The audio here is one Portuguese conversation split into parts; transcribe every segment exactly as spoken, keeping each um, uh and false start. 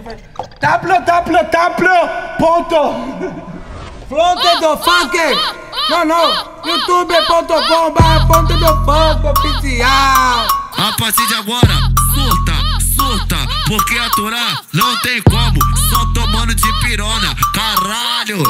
www ponto Fronte do Funk. Não, não. youtube ponto com barra Fronte do Funk oficial. A partir de agora, surta, surta, porque aturar não tem como. Só tomando de pirona, caralho.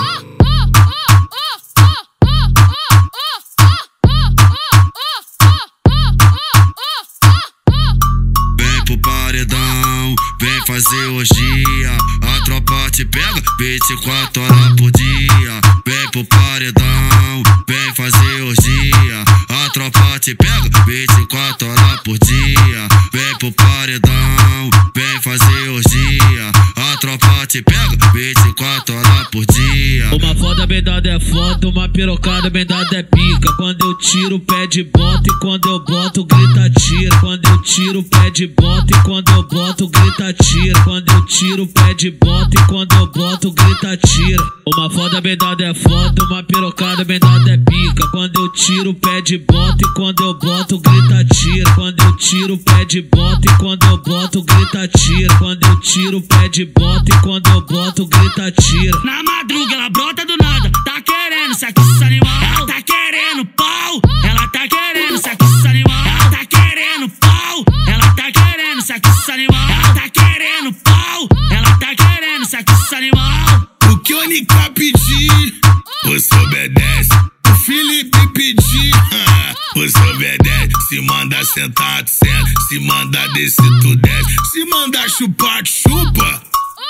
Vem pro paredão, vem fazer orgia. A tropa te pega vinte e quatro horas por dia. Vem pro paredão, vem fazer orgia. A tropa te pega vinte e quatro horas por dia. Vem pro paredão, vem fazer orgia. A tropa te pega vinte e quatro horas por dia. Uma foda bem dada é foto, uma pirocada bem dada é pica. Quando eu tiro, pé de bota, e quando eu boto, grita tira. Quando eu tiro, pé de bota, e quando eu boto, grita tira. Quando eu tiro, pé de bota, e quando eu boto, grita tira. Uma foda bem dada é foto, uma pirocada bem dada é pica. Quando eu tiro, pé de bota, e quando eu boto, grita tira. Quando eu tiro, pé de bota, e quando eu boto, grita tira. Quando eu tiro, pé de bota, e quando eu boto, grita tira. Na madruga ela brota do nada, tá querendo saque esse animal. Ela tá querendo pau, ela tá querendo saque esse animal. Ela tá querendo pau, ela tá querendo saque esse animal. Ela tá querendo pau, ela tá querendo saque esse animal. O que o Nica pedir, você obedece. O Felipe pedir, você obedece. Se manda sentar, tu senta. Se manda descer, tu desce. Se manda chupar, tu chupa.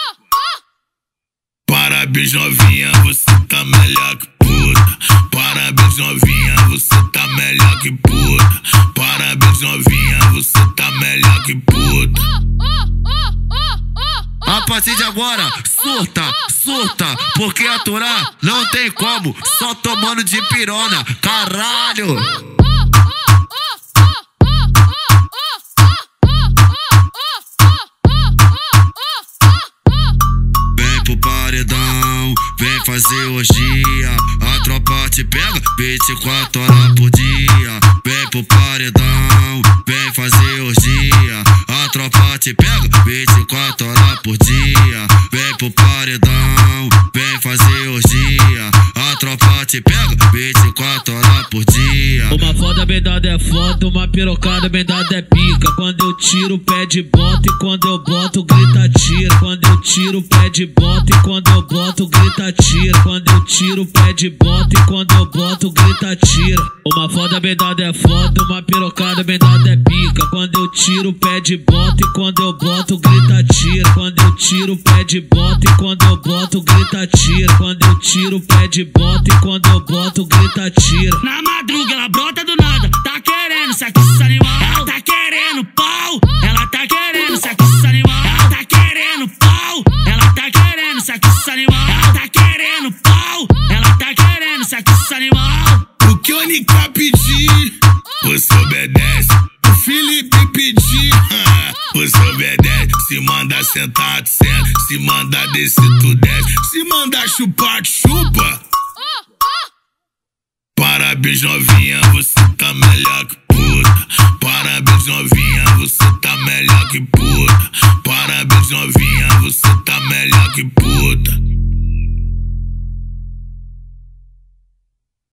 Parabéns novinha, você tá melhor que puta. Parabéns novinha, você tá melhor que puta. Parabéns novinha, você tá melhor que puta. A partir de agora, surta, surta, porque aturar não tem como. Só tomando de pirona, caralho. Vem pro paredão, vem fazer orgia. A tropa te pega vinte e quatro horas por dia. Vem pro paredão, vem fazer orgia. A tropa te pega vinte e quatro horas por dia. Vem pro paredão, vem fazer orgia. A tropa te pega vinte e quatro horas por dia. Uma foda bem dada é foto, uma pirocada bem dada é pica. Quando eu tiro, pé de bota, e quando eu boto, grita tira. Quando eu tiro, pé de bota, e quando eu boto, grita tira. Quando eu tiro, pé de bota, e quando eu boto, grita tira. Uma foda bem dada é foto, uma pirocada bem dada é pica. Quando eu tiro, pé de bota, e quando eu boto, grita tira. Quando eu tiro, pé de bota, e quando eu boto, grita tira. Quando eu tiro, pé de bota, e quando eu boto, grita tira. Na madruga ela brota do nada, tá querendo saque esse animal. Ela tá querendo pau, ela tá querendo saque esse animal. Ela tá querendo pau, ela tá querendo saque esse animal. Ela tá querendo pau, ela tá querendo saque esse animal. O que o Nica pedir, você obedece. O Felipe pedir, você obedece. Se manda sentar, tu senta. Se manda descer, tu desce. Se manda chupar, tu chupa. Parabéns novinha, você tá melhor que puta. Parabéns novinha, você tá melhor que puta. Parabéns novinha, você tá melhor que puta.